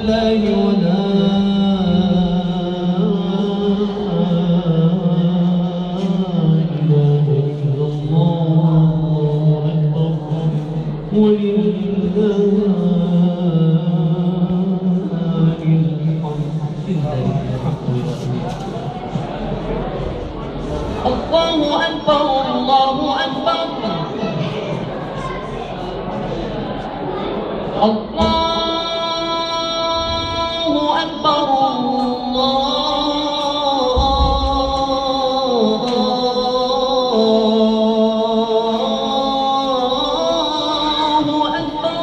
الله ولا إله إلا الله أكبر ولله الله أكبر الله أكبر الله أكبر الله أكبر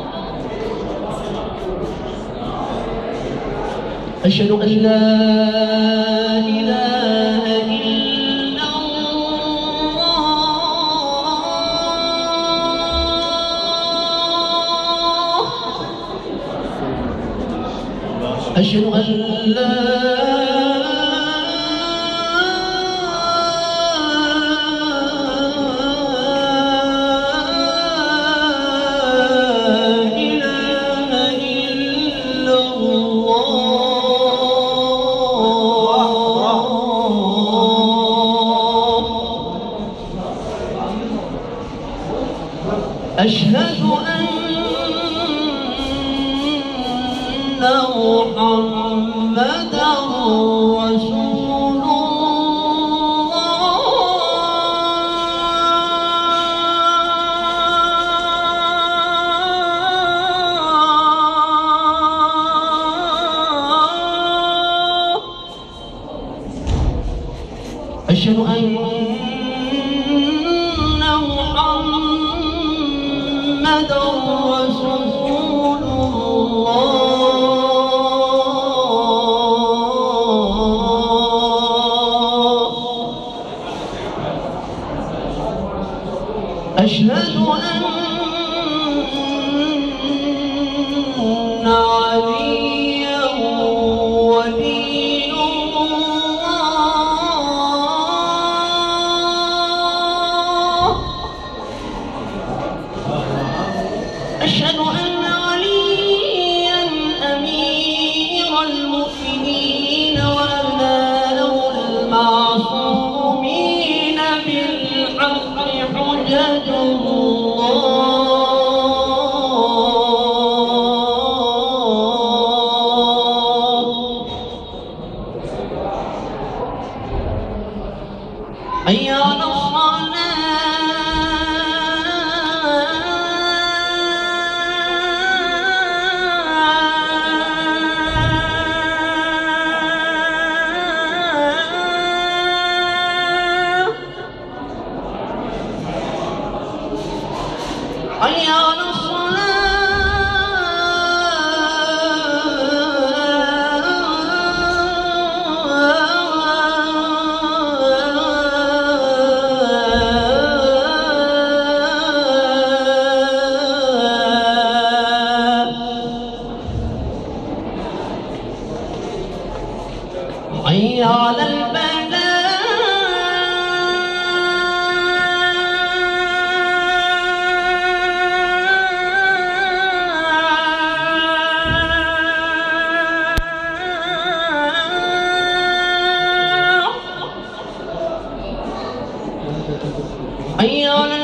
أشهد أن لا إله إلا الله أشهد أن لا إله إلا الله أشهد أن محمدًا رسول الله أشهد أن محمدًا رسول الله أشهد أن عليا ولي الله أشهد أن عليا أمير المؤمنين وأمانه المعصومين بالحق حجة الله حي على حي على حي على حي على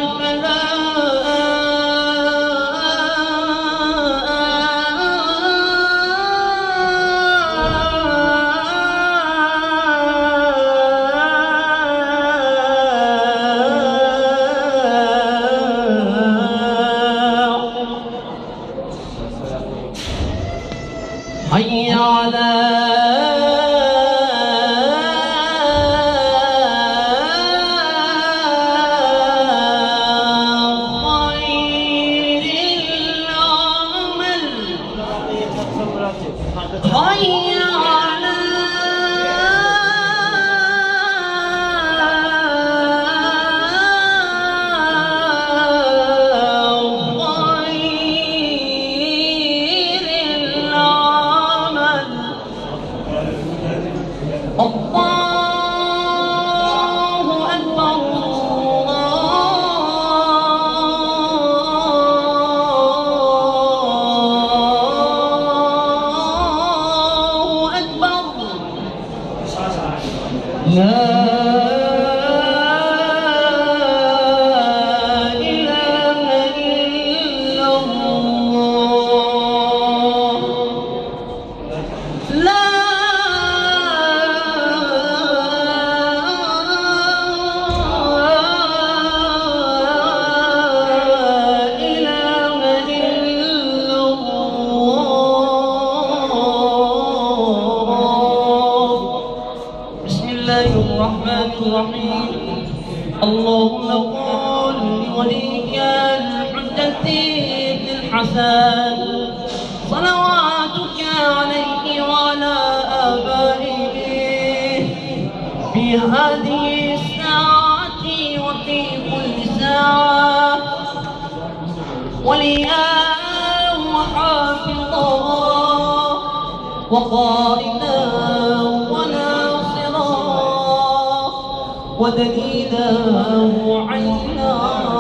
حي على حي على خير العمل الله أكبر الله اللهم قل لوليك الحجة بن الحسن صلواتك عليه وعلى آبائه في هذه الساعة وفي كل ساعة وليا وحافظا وقائدا وناصرا ودليلا وعينا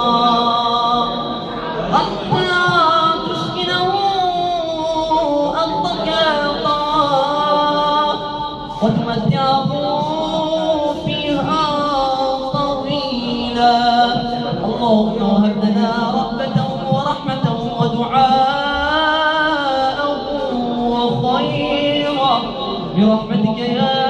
حتى تسكنه أرضك وتمتعه فيها طويلا. اللهم هب لنا رحمة ورحمة ودعاء وخيرا برحمتك يا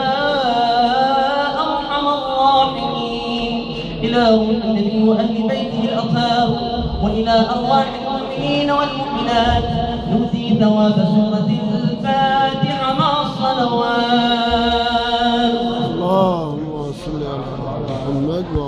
أرحم الراحمين. إله النبي وأهل بيته الأطهار وإلى أرواح المؤمنين والمؤمنات نؤتي ثواب سورة الفاتحة مع الصلوات. اللهم صل على محمد.